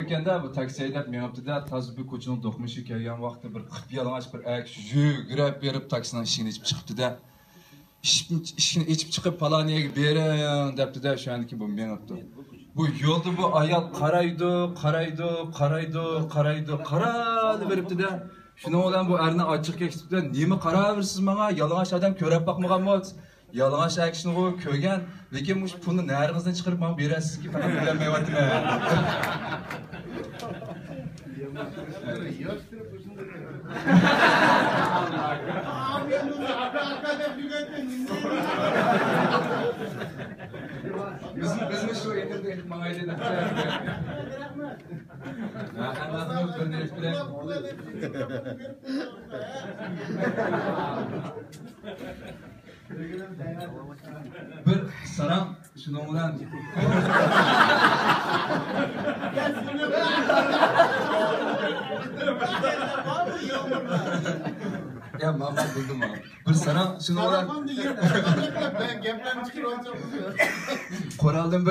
ekanda bu taksi haydab menibdi-da, toza bir ko'chaning do'qmishi kelgan vaqtda bir qip-yalang'och bir ayiq yugurib berib taksining eshigini ichib chiqibdi-da. Eshikni ichib chiqib paloniyaga bering debdi-da, o'shandiki bu menibdi. Bu yo'lda bu ayol qaraydi, qarab beribdi-da. Shuning bilan bu erni ochiq ketibdi. Nima qaraversiz menga? Yalang'och odam ko'rib boqmaganmi? Yalang'och akishni ko'rgan, lekin mush pulni naringizdan chiqarib menga berasizki, faqat bilmayapman. Bizmi shu etirda mangayda deb. Bir saram shuning bilan ya mama bildim ama. Bir saram shuning bilan ben gaplarni chiqarib olsam. Qoraldan